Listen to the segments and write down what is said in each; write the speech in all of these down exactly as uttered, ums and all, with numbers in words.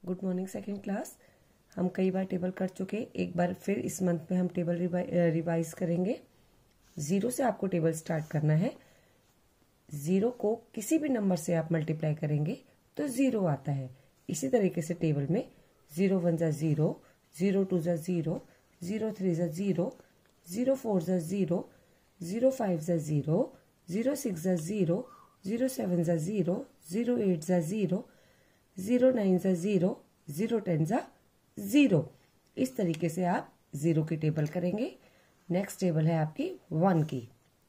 Good morning second class. हम कई बार table कर चुके, एक बार फिर इस मंथ में हम टेबल रिवाइज करेंगे। ज़ीरो से आपको टेबल स्टार्ट करना है। ज़ीरो को किसी भी नंबर से आप मल्टीप्लाई करेंगे तो ज़ीरो आता है। इसी तरीके से टेबल में ज़ीरो वन ज़ा ज़ीरो, ज़ीरो टू ज़ा ज़ीरो, ज़ीरो थ्री ज़ा ज़ीरो, ज़ीरो फोर ज़ा ज़ीरो, ज़ीरो फाइव ज़ा ज़ीरो, ज़ीरो सिक्स ज़ा ज़ीरो, ज़ीरो सेवन ज़ा ज़ीरो, ज़ीरो एट ज़ा ज़ीरो, ज़ीरो नाइन ज़ा ज़ीरो, ज़ीरो टेन ज़ा ज़ीरो। इस तरीके से आप ज़ीरो की टेबल करेंगे। नेक्स्ट टेबल है आपकी वन की।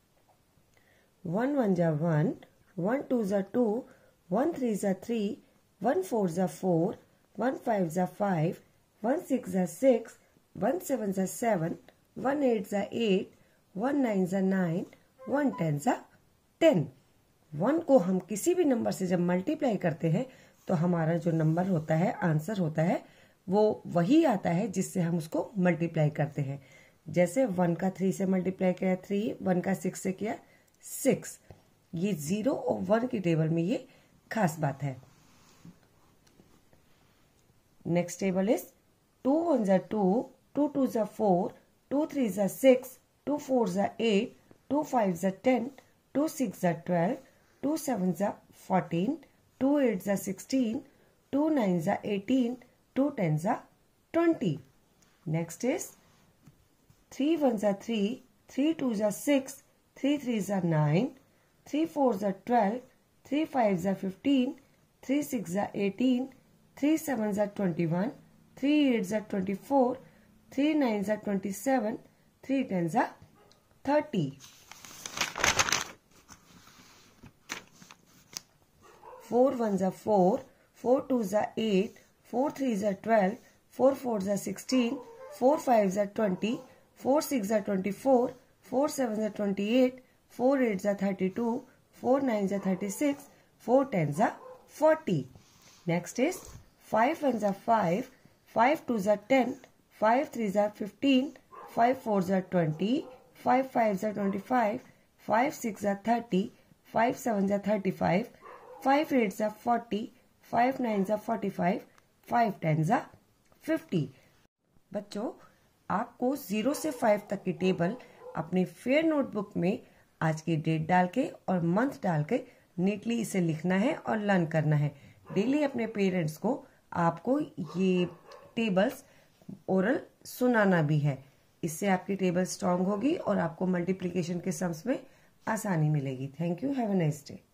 वन वन ज़ा वन, वन टू ज़ा टू, वन थ्री ज़ा थ्री, वन फोर ज़ा फोर, वन फाइव ज़ा फाइव, वन सिक्स ज़ा सिक्स, वन सेवन ज़ा सेवन, वन एट ज़ा एट, वन नाइन ज़ा नाइन, वन टेन ज़ा टेन। वन को हम किसी भी नंबर से जब मल्टीप्लाई करते हैं तो हमारा जो नंबर होता है, आंसर होता है, वो वही आता है जिससे हम उसको मल्टीप्लाई करते हैं। जैसे वन का थ्री से मल्टीप्लाई किया थ्री, वन का सिक्स से किया सिक्स। ये जीरो और वन की टेबल में ये खास बात है। Next table is two one ज़ा टू, टू टू ज़ा फोर, टू थ्री ज़ा सिक्स, टू फोर ज़ा एट, टू फाइव ज़ा टेन, टू सिक्स ज़ा ट्वेल्व, टू सेवन ज़ा फोर्टीन, टू एट ज़ा सिक्सटीन, टू नाइन ज़ा एटीन, टू टेन ज़ा twenty. Next is three one ज़ा थ्री, थ्री टू ज़ा सिक्स, थ्री थ्री ज़ा नाइन, थ्री फोर ज़ा ट्वेल्व, थ्री फाइव ज़ा फिफ्टीन, थ्री सिक्स ज़ा एटीन, थ्री सेवन ज़ा ट्वेंटी वन, थ्री एट ज़ा ट्वेंटी फोर, थ्री नाइन ज़ा twenty seven, three ten ज़ा थर्टी। फोर वन ज़ा फोर, फोर टू ज़ा एट, फोर थ्री ज़ा ट्वेल्व, फोर फोर ज़ा सिक्सटीन, फोर फाइव ज़ा ट्वेंटी, फोर सिक्स ज़ा ट्वेंटी फोर, फोर सेवन ज़ा ट्वेंटी एट, फोर एट ज़ा थर्टी टू, फोर नाइन ज़ा थर्टी सिक्स, फोर टेन ज़ा forty. Next is five one ज़ा five, five two ज़ा ten, five three ज़ा fifteen, five four ज़ा twenty, five five ज़ा twenty five, five six ज़ा thirty, five seven ज़ा thirty five, five eight ज़ा forty, five nine ज़ा forty five, five ten ज़ा फिफ्टी। बच्चों, आपको जीरो से फाइव तक की टेबल अपने फेयर नोटबुक में आज की डेट डाल के और मंथ डाल के नीटली इसे लिखना है और लर्न करना है। डेली अपने पेरेंट्स को आपको ये टेबल्स ओरल सुनाना भी है। इससे आपकी टेबल स्ट्रांग होगी और आपको मल्टीप्लिकेशन के सम्स में आसानी मिलेगी। Thank you. Have a nice day.